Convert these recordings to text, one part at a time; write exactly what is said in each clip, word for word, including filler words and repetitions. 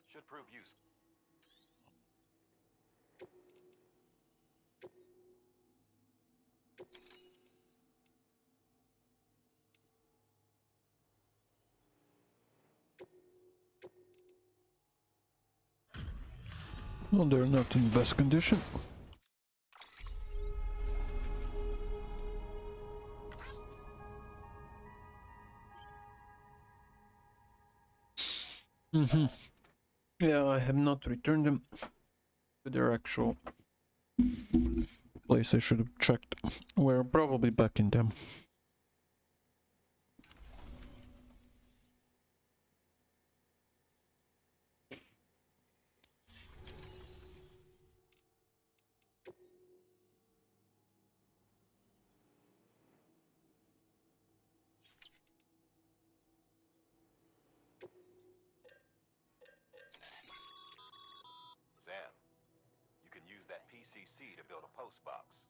Should prove useful. Well, they're not in best condition. Mm-hmm. Yeah, I have not returned them to their actual place. I should have checked. We're probably back in them. Sam, you can use that P C C to build a post box.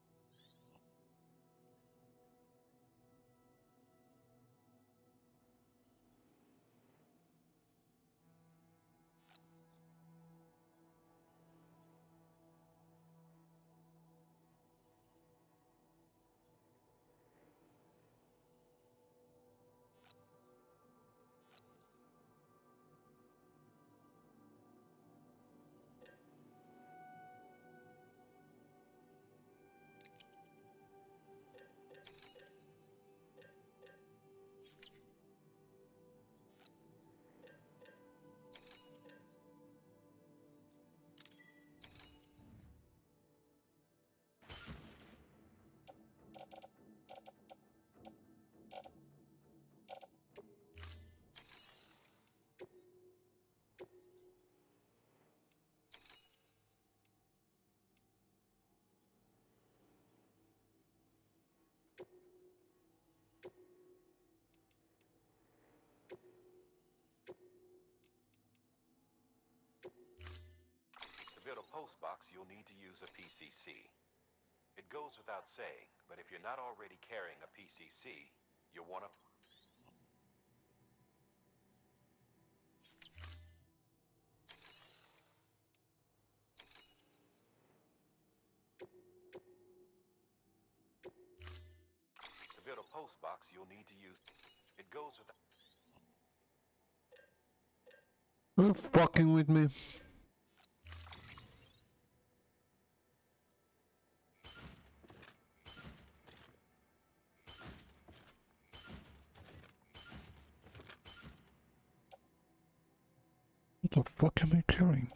To build a post box, you'll need to use a P C C. It goes without saying, but if you're not already carrying a P C C, you'll want to... To build a post box, you'll need to use... It goes without... Are you fucking with me? What the fuck am I carrying?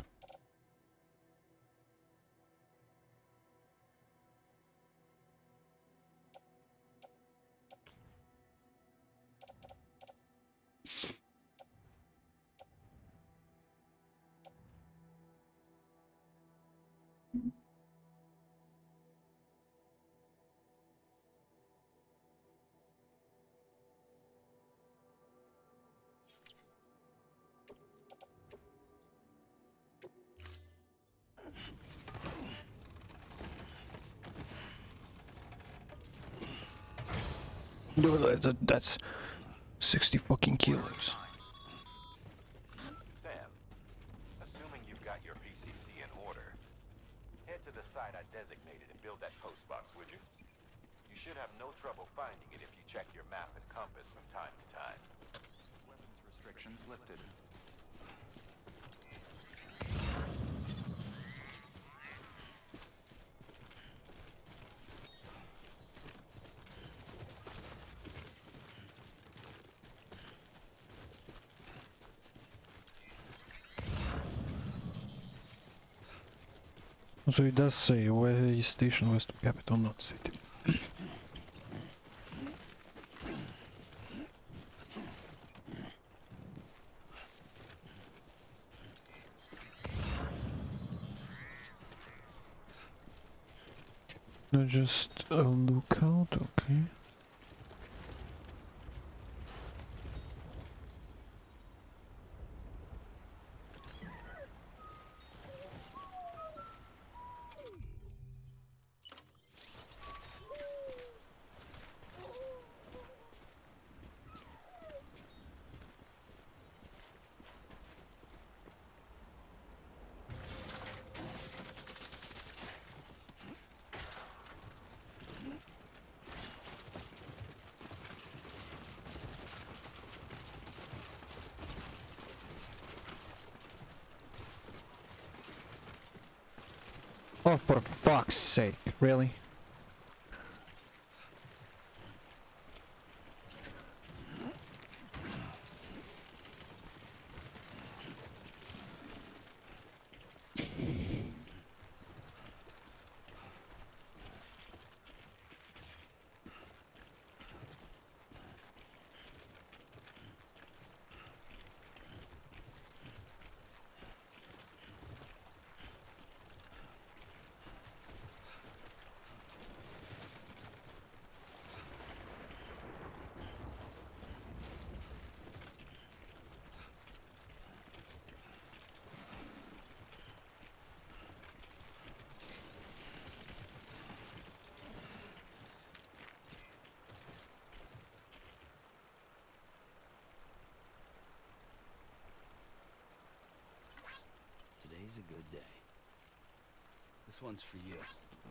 No, that, that's sixty fucking kilos. Sam, assuming you've got your P C C in order, head to the site I designated and build that post box, would you? You should have no trouble finding it if you check your map and compass from time to time. Weapons restrictions lifted. So it does say way station west of capital, not city. No, just a lookout, okay. Oh, for fuck's sake, really? Today's a good day. This one's for you.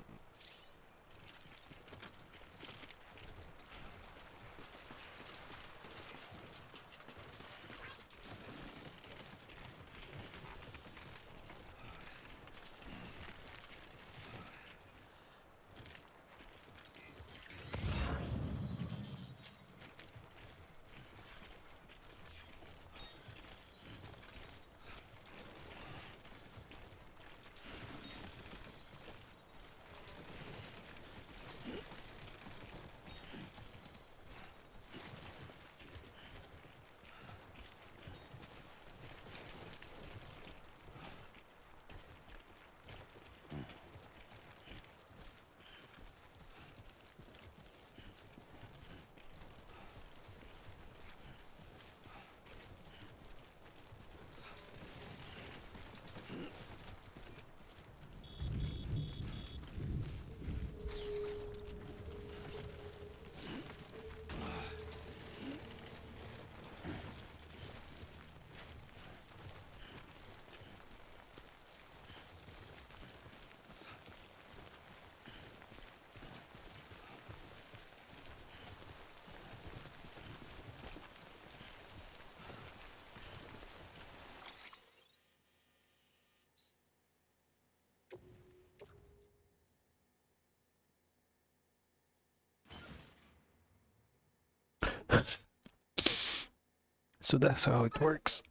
So that's how it works.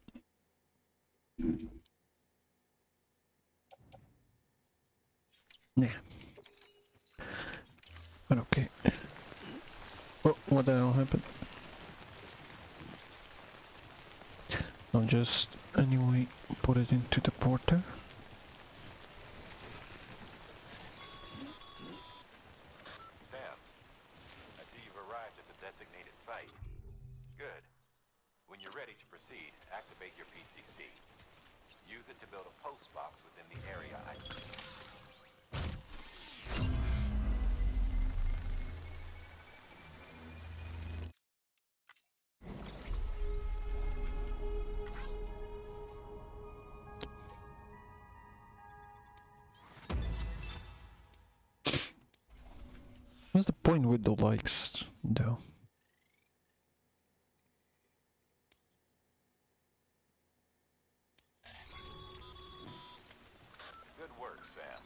Yeah. But okay. Oh, what the hell happened? I'll just anyway put it into the porter. Sam, I see you've arrived at the designated site. Good. When you're ready to proceed, activate your P C C. Use it to build a post box within the area I... What's the point with the likes, though? Good work, Sam.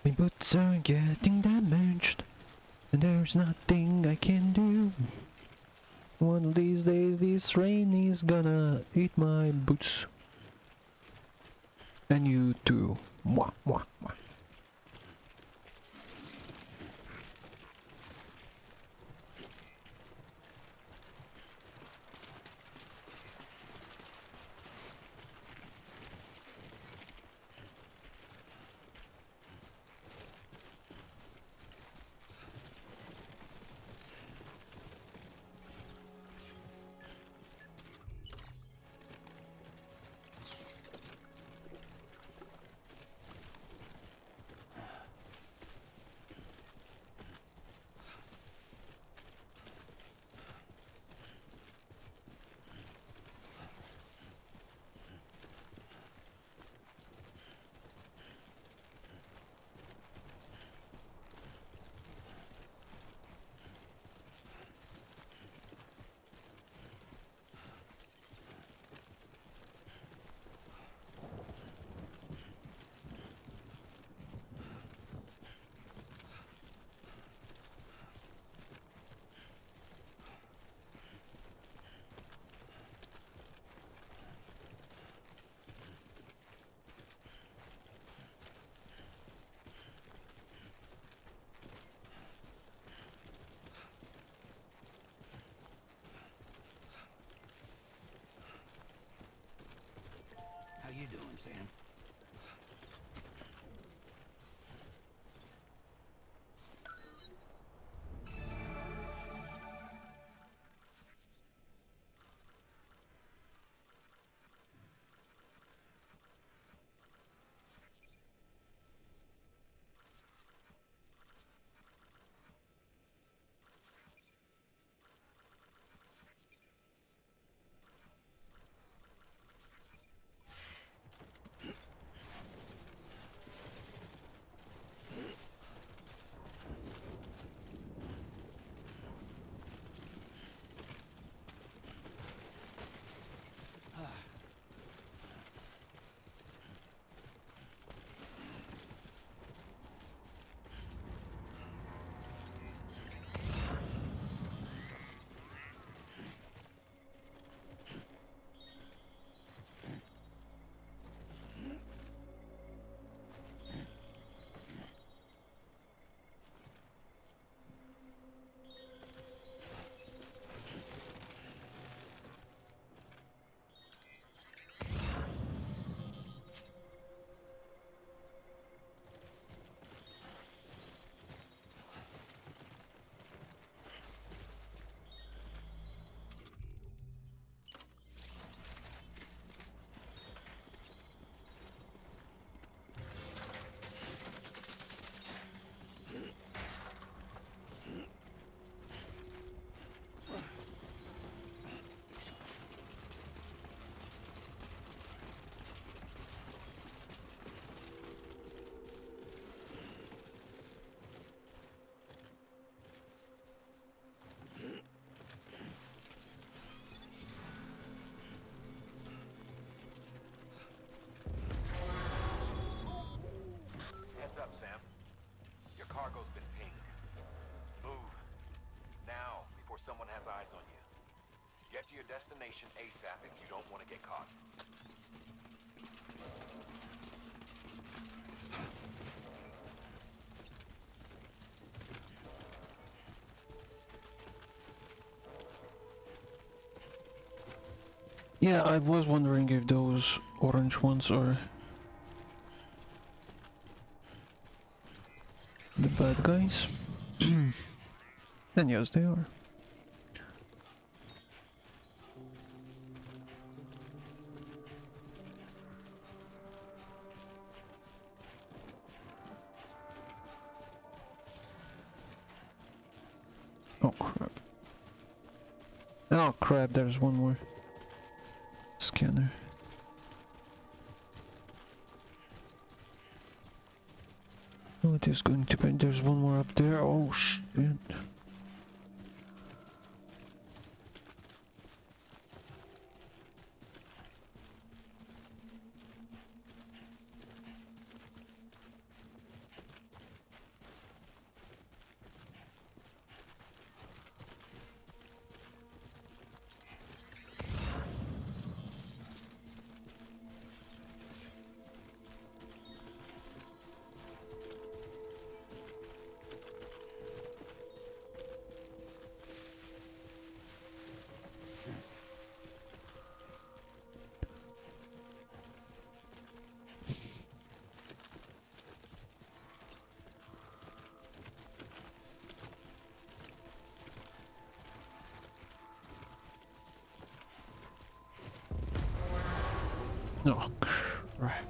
My boots are getting damaged, and there's nothing I can do. One of these days, this rain is gonna eat my boots. And you too. Mwah, mwah, mwah. How you doing, Sam? Heads up, Sam. Your cargo's been pinged. Move. Now, before someone has eyes on you. Get to your destination ASAP if you don't want to get caught. Yeah, I was wondering if those orange ones are the bad guys. And yes, they are. Oh crap. Oh crap, there's one more scanner. Oh, it is going to be. There's one more up there. Oh shit. Oh, crap.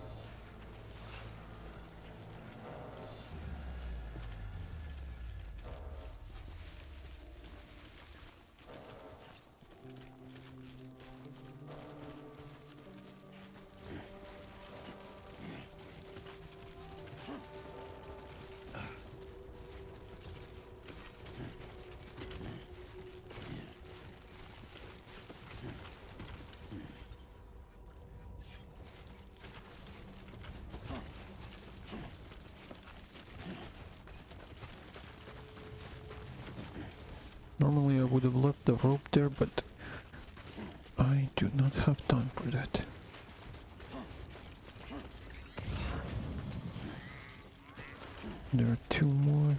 Normally I would have left the rope there, but I do not have time for that. There are two more.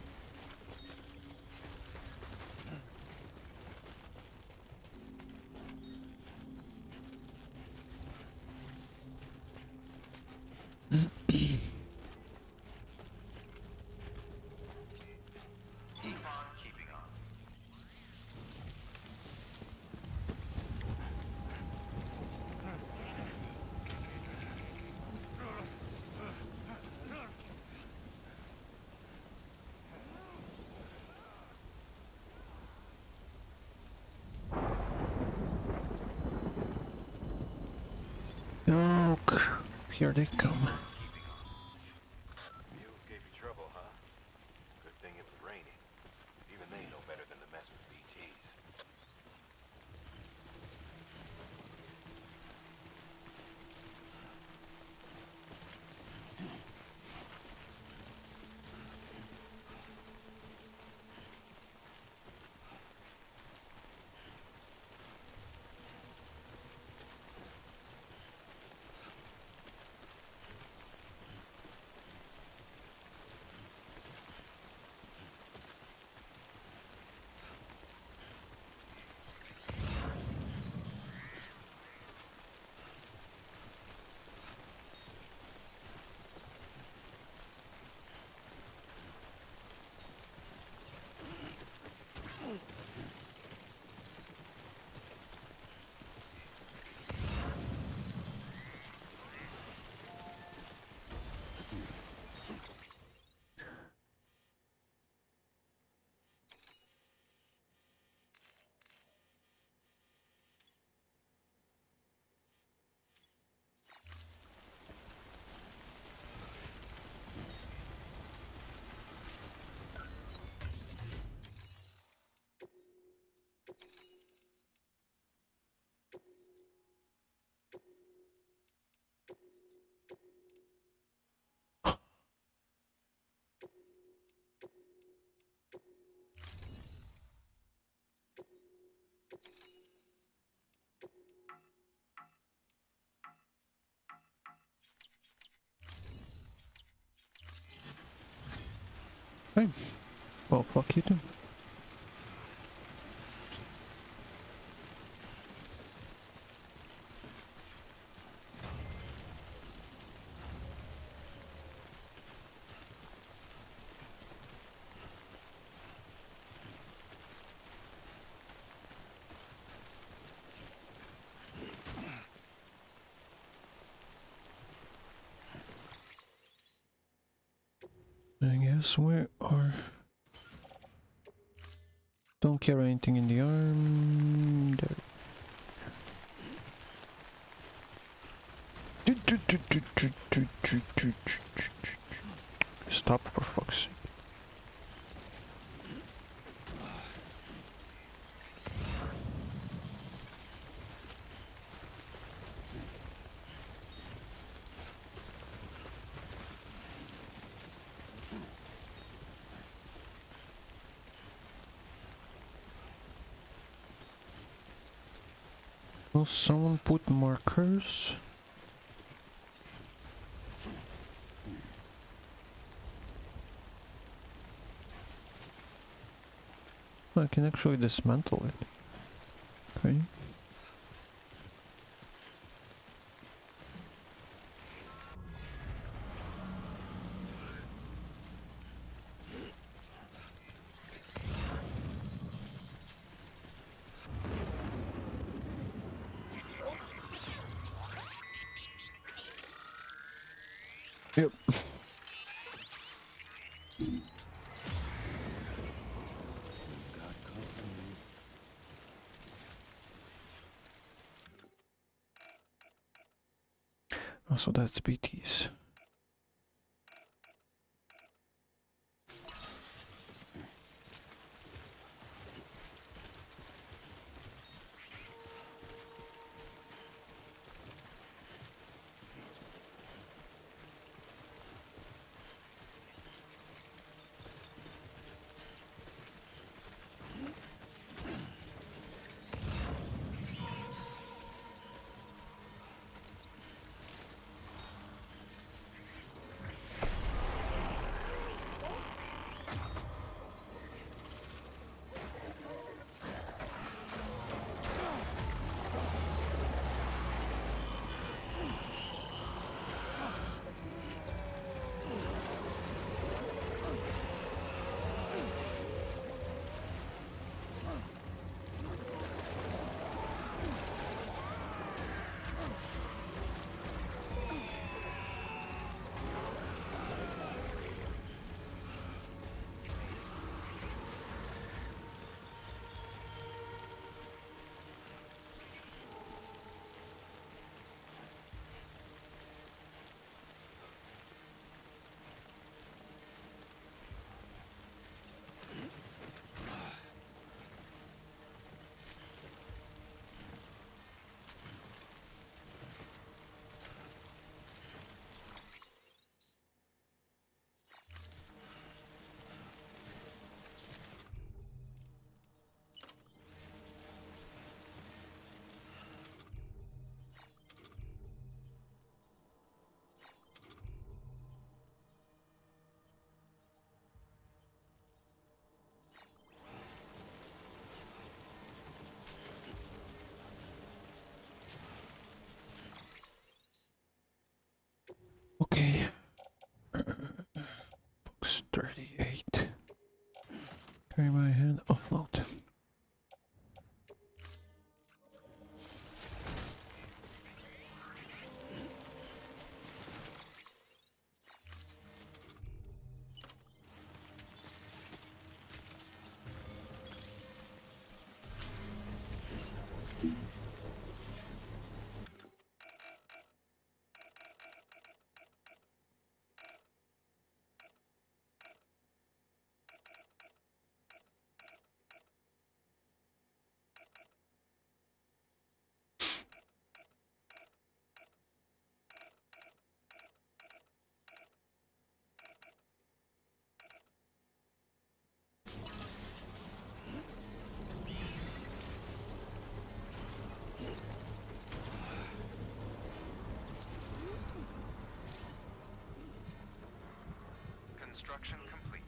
Oh, here they come. Mules gave you trouble, huh? Good thing it was raining. Even they know better than to mess with B Ts. Hey, well, fuck you too. I guess we are. Don't carry anything in the arm. There. Stop, for fuck's sake. Will someone put markers? I can actually dismantle it. Okay. Yep. Got company. Oh, so that's B Ts. Okay. Box thirty-eight. Carry my hand, offload. Construction complete.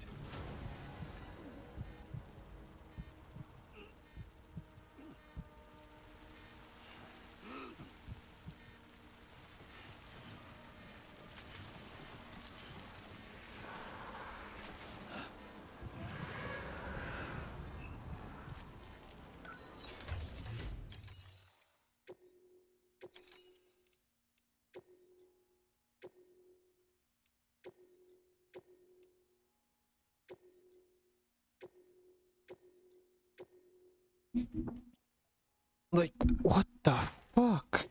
Like, what the fuck?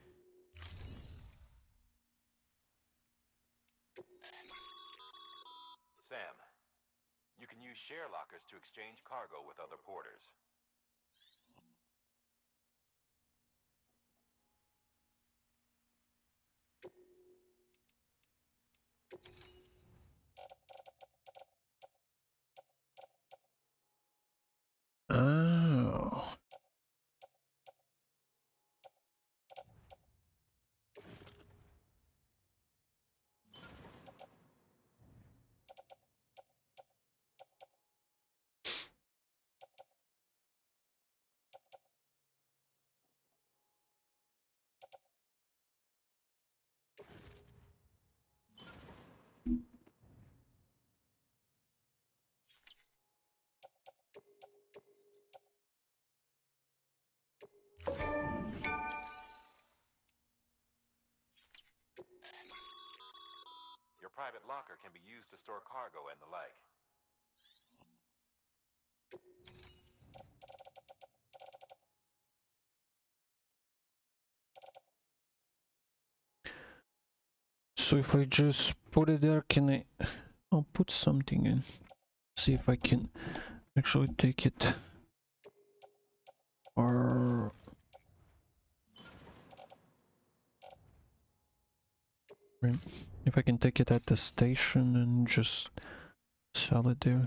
Sam, you can use share lockers to exchange cargo with other porters. Oh. private locker can be used to store cargo and the like. So if I just put it there, can I... I'll put something in. See if I can actually take it. Or... if I can take it at the station and just sell it there.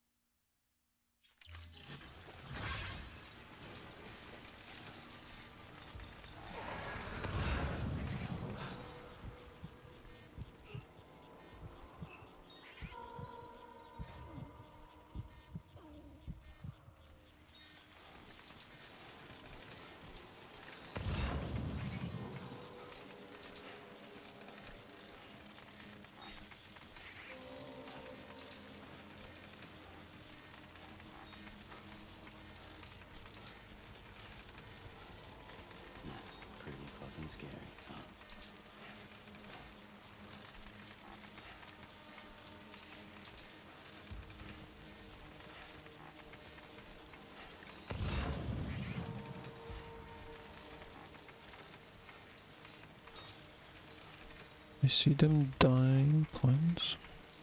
Scary, huh? I see them dying plants.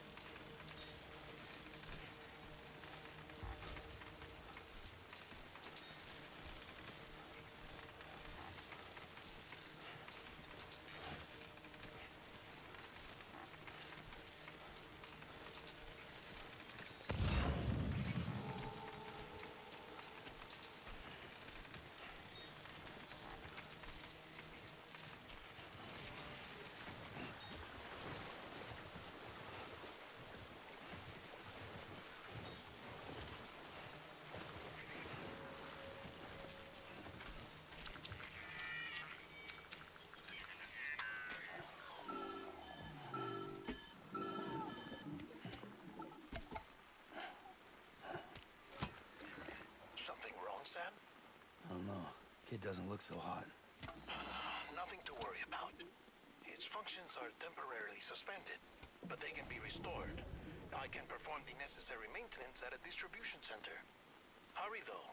I don't know. Kid doesn't look so hot. Nothing to worry about. Its functions are temporarily suspended, but they can be restored. I can perform the necessary maintenance at a distribution center. Hurry, though.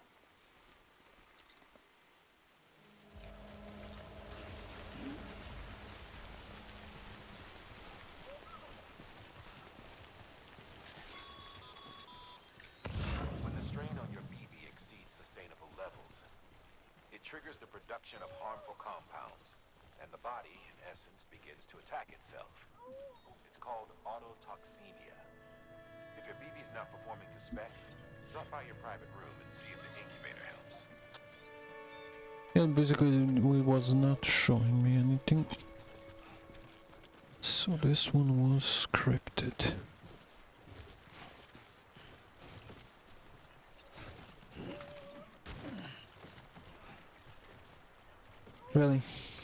When the strain on your B B exceeds sustainable levels, it triggers the production of harmful compounds, and the body, in essence, begins to attack itself. It's called autotoxemia. If your B B's not performing to spec, drop by your private room and see if the incubator helps. Yeah, basically it was not showing me anything. So this one was scripted. Really?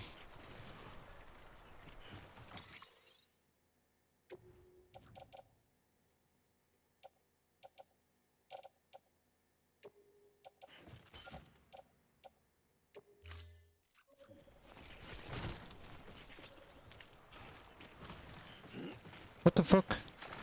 What the fuck?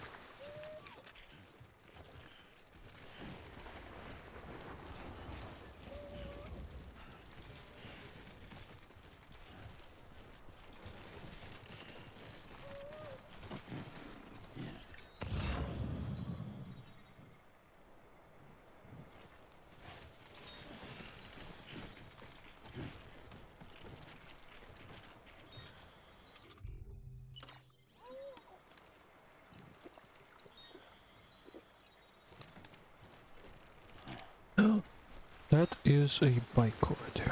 That is a bike corridor.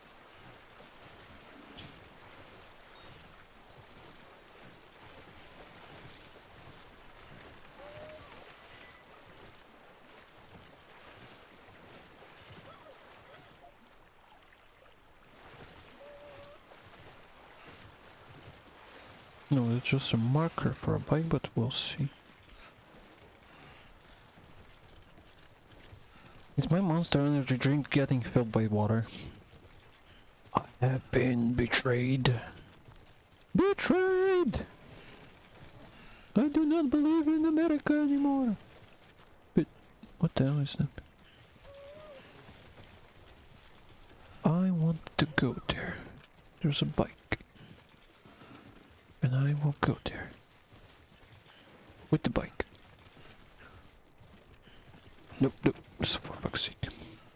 No, it's just a marker for a bike, but we'll see. Is my Monster Energy drink getting filled by water? I have been betrayed. Betrayed! I do not believe in America anymore. But what the hell is that? I want to go there. There's a bike. And I will go there. With the bike. Nope, nope, so for fuck's sake.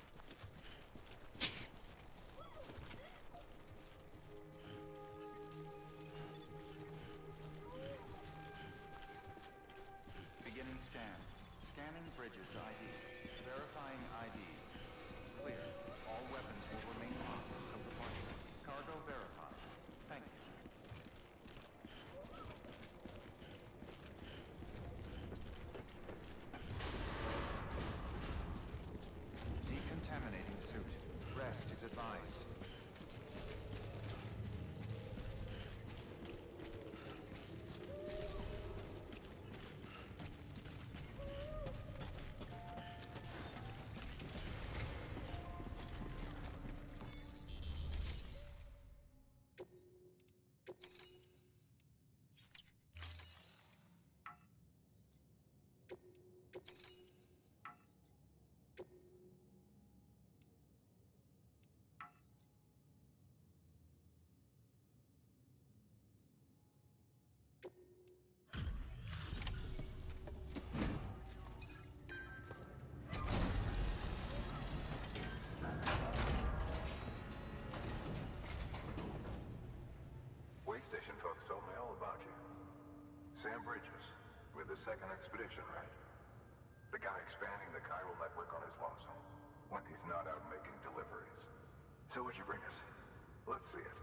Beginning scan. Scanning Bridges I D. Verifying I D. Clear. All weapons will remain locked until departure. Cargo verified. Thank you. Decontaminating suit. Rest is advised. Waystation folks told me all about you. Sam Bridges, with the second expedition, right? The guy expanding the chiral network on his lonesome, when he's not out making deliveries. So what'd you bring us? Let's see it.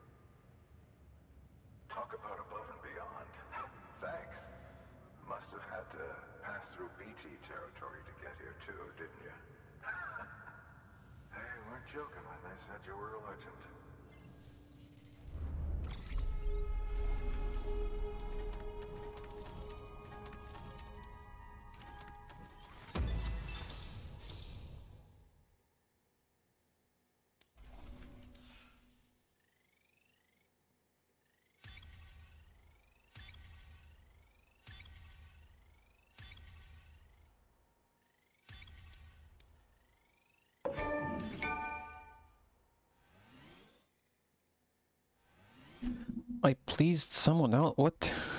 Talk about above and beyond. Thanks. Must have had to pass through B T territory to get here too, didn't you? They weren't joking when they said you were a legend. I pleased someone out. What?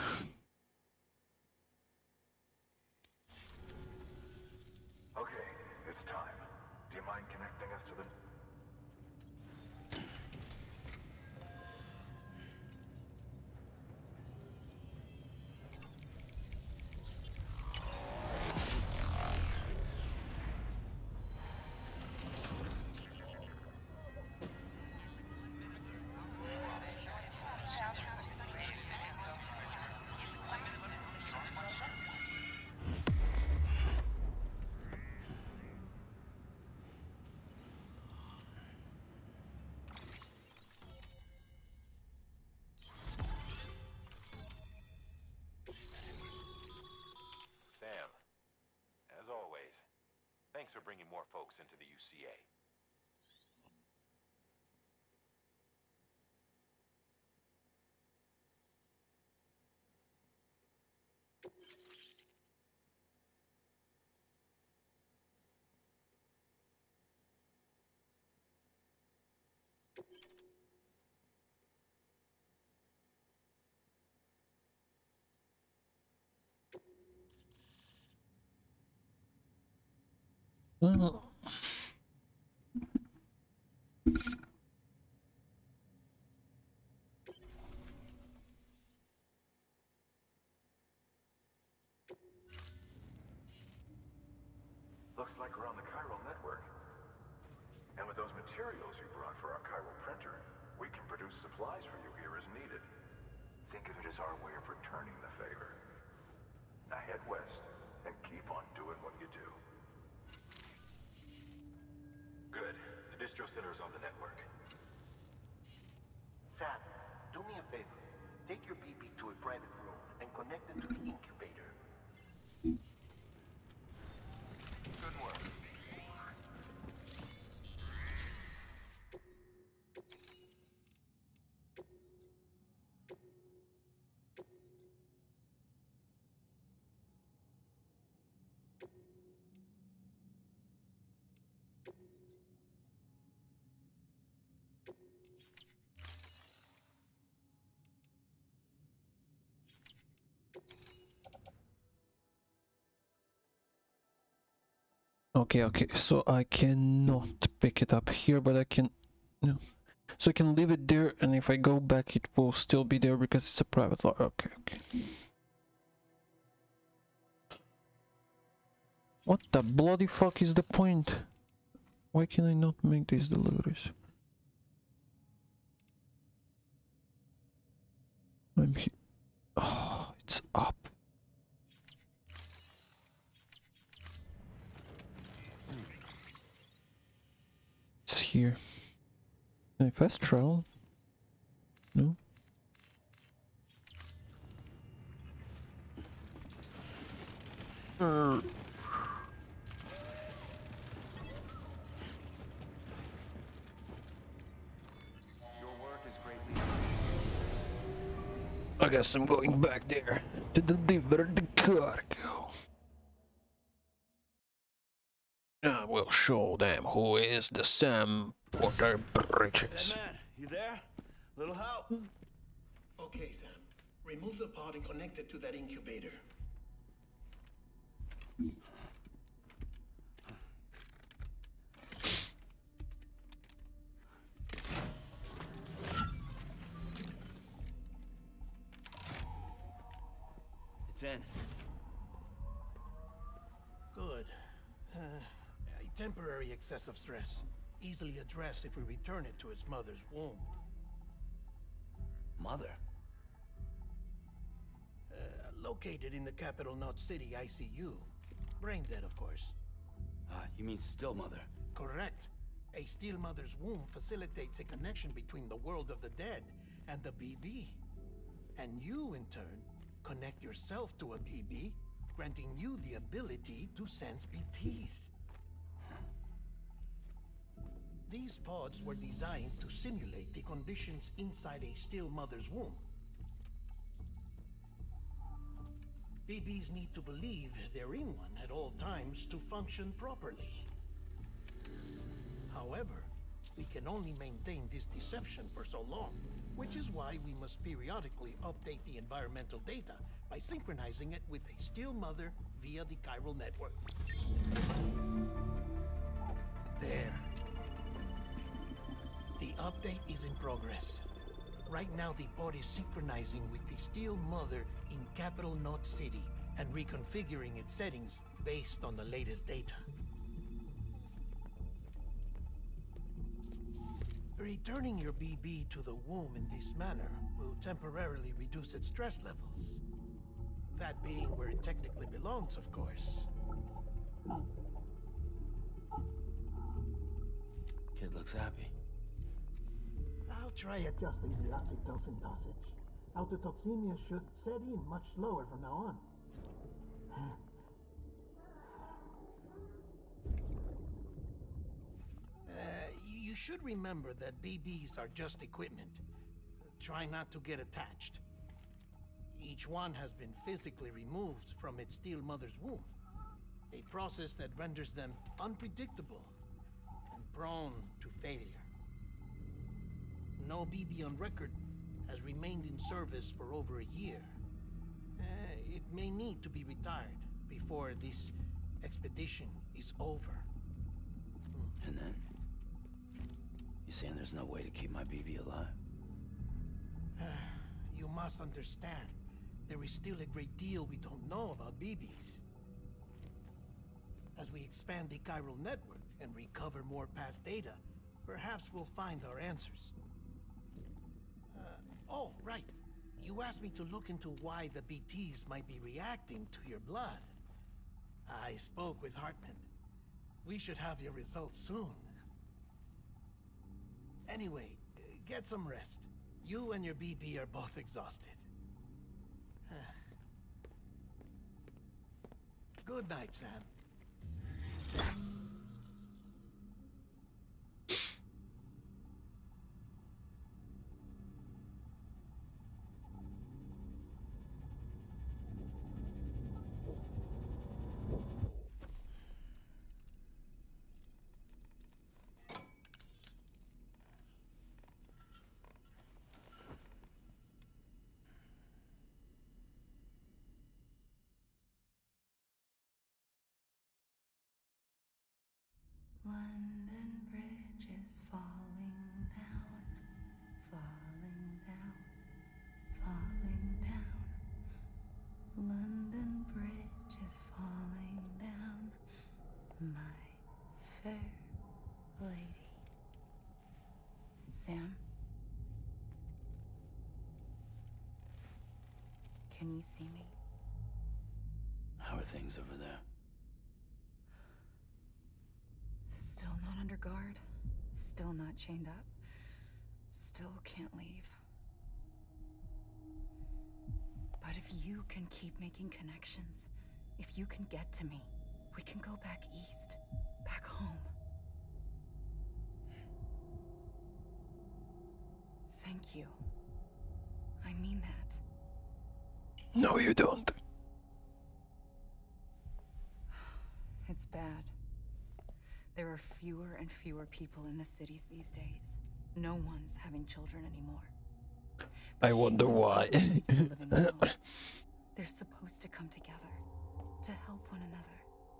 Okay, it's time. Do you mind connecting us to the... Sam, as always, thanks for bringing more folks into the U C A. Well, Looks like we're on the chiral network. And with those materials you brought for our chiral printer, we can produce supplies for you here as needed. Think of it as our way of returning the favor. Now head west and keep on doing what you do. Good. The distro center's on the network. Sam, do me a favor. Take your B B to a private room and connect it to the incubator. Good work. Okay, okay, so I cannot pick it up here, but I can... No. So I can leave it there, and if I go back it will still be there because it's a private lot. Okay, okay. What the bloody fuck is the point? Why can I not make these deliveries? I'm here. Oh, it's up. It's here. Can I fast travel? No? Uh. Your work is greatly I guess I'm going back there to deliver the cargo. I will show them who is the Sam Porter Bridges. Hey man, you there? Little help? Okay, Sam. Remove the pod and connect it to that incubator. It's in. Good. Uh, a temporary excessive stress. Easily addressed if we return it to its mother's womb. Mother? Uh, located in the capital Knot City I C U. Brain dead, of course. Uh, you mean still mother? Correct. A still mother's womb facilitates a connection between the world of the dead and the B B. And you, in turn, connect yourself to a B B, granting you the ability to sense B Ts. These pods were designed to simulate the conditions inside a still mother's womb. B Bs need to believe they're in one at all times to function properly. However, we can only maintain this deception for so long, which is why we must periodically update the environmental data by synchronizing it with a still mother via the chiral network. There. The update is in progress. Right now, the pod is synchronizing with the still mother in capital Knot City and reconfiguring its settings based on the latest data. Returning your B B to the womb in this manner will temporarily reduce its stress levels. That being where it technically belongs, of course. Kid looks happy. I'll try adjusting the oxytocin dosage. Autotoxemia should set in much slower from now on. Uh, you should remember that B Bs are just equipment. Try not to get attached. Each one has been physically removed from its still mother's womb. A process that renders them unpredictable and prone to failure. No B B on record has remained in service for over a year. Uh, it may need to be retired before this expedition is over. And then? You saying there's no way to keep my B B alive? You must understand, there is still a great deal we don't know about B Bs. As we expand the chiral network and recover more past data, perhaps we'll find our answers. Uh, oh, right. You asked me to look into why the B Ts might be reacting to your blood. I spoke with Hartman. We should have your results soon. Anyway, get some rest. You and your B B are both exhausted. Good night, Sam. London Bridge is falling down, falling down, falling down. London Bridge is falling down, my fair lady. Sam? Can you see me? How are things over there? Still not under guard. Still not chained up. Still can't leave. But if you can keep making connections, if you can get to me, we can go back east. Back home. Thank you. I mean that. No, you don't. It's bad. There are fewer and fewer people in the cities these days. No one's having children anymore. I wonder why. They're supposed to come together, to help one another.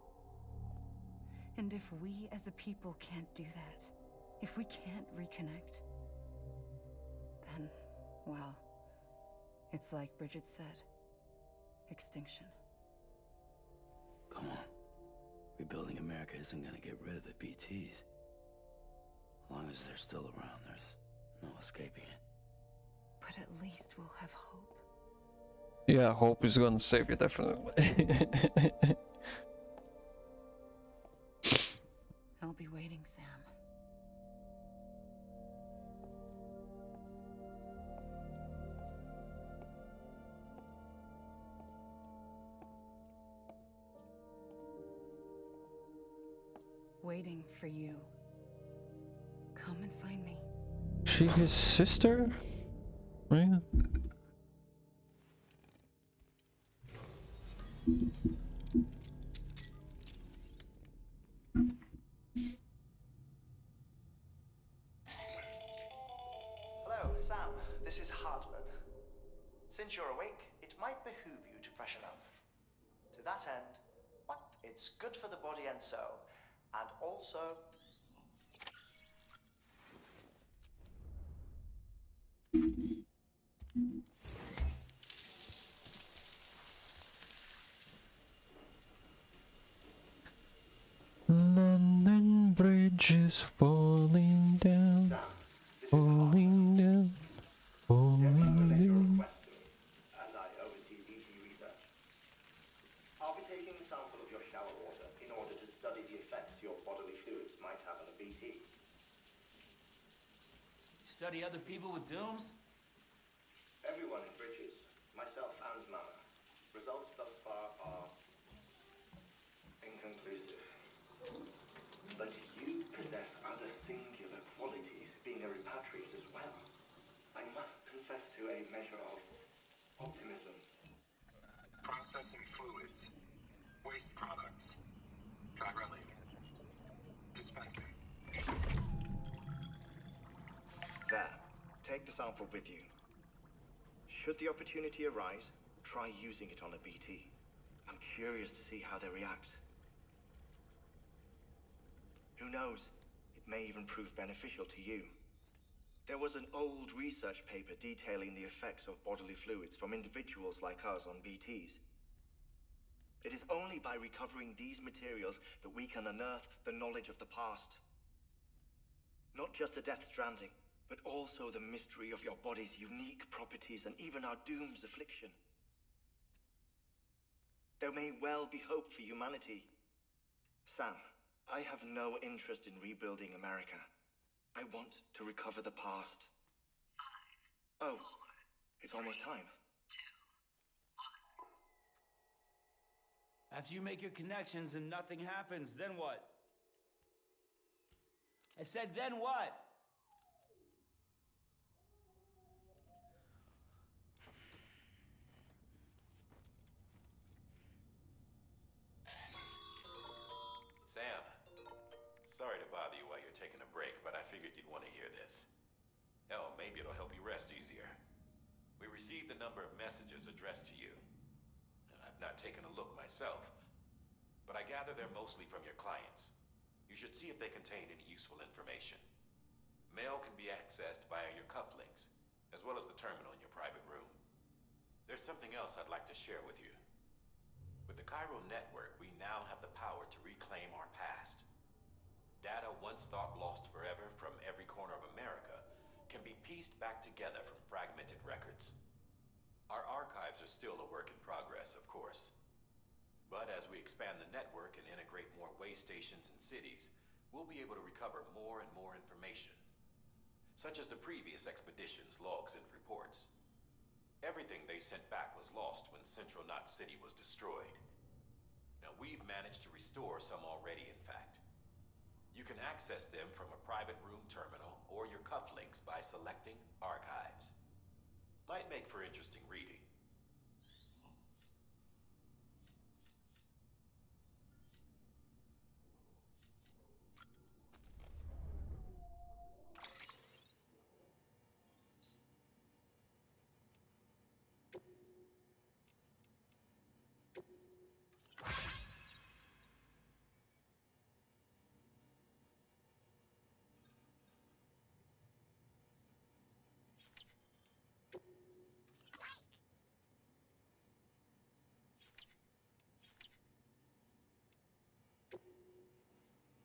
And if we as a people can't do that, if we can't reconnect, then, well, it's like Bridget said, extinction. Come on. Rebuilding America isn't gonna get rid of the B Ts. As long as they're still around, there's no escaping it. But at least we'll have hope. Yeah, hope is gonna save you, definitely. I'll be waiting, Sam. Waiting for you. Come and find me. She his sister? Right? Hello, Sam. This is Hartman. Since you're awake, it might behoove you to freshen up. To that end, what? It's good for the body and soul. And also... London Bridge is falling down, falling down, falling down. As I oversee B T research, I'll be taking a sample of your shower water in order to study the effects your bodily fluids might have on a B T. Study other people with dooms? Everyone in Bridges, myself and Mama. Results thus far are inconclusive. But you possess other singular qualities, being a repatriate as well. I must confess to a measure of optimism. Processing fluids. Waste products. Chirelli. Dispensing. There. Take the sample with you. Should the opportunity arise, try using it on a B T. I'm curious to see how they react. Who knows? It may even prove beneficial to you. There was an old research paper detailing the effects of bodily fluids from individuals like us on B Ts. It is only by recovering these materials that we can unearth the knowledge of the past. Not just the Death Stranding, but also the mystery of your body's unique properties and even our doom's affliction. There may well be hope for humanity. Sam, I have no interest in rebuilding America. I want to recover the past. Five, oh, four, it's almost time. Two, one. After you make your connections and nothing happens, then what? I said, then what? Sam, sorry to bother you while you're taking a break, but I figured you'd want to hear this. Hell, maybe it'll help you rest easier. We received a number of messages addressed to you. I've not taken a look myself, but I gather they're mostly from your clients. You should see if they contain any useful information. Mail can be accessed via your cufflinks, as well as the terminal in your private room. There's something else I'd like to share with you. With the Chiral Network, we now have the power to reclaim our past. Data once thought lost forever from every corner of America can be pieced back together from fragmented records. Our archives are still a work in progress, of course. But as we expand the network and integrate more way stations and cities, we'll be able to recover more and more information, such as the previous expedition's logs and reports. Everything they sent back was lost when Central Knot City was destroyed. Now, we've managed to restore some already, in fact. You can access them from a private room terminal or your cufflinks by selecting Archives. Might make for interesting reading.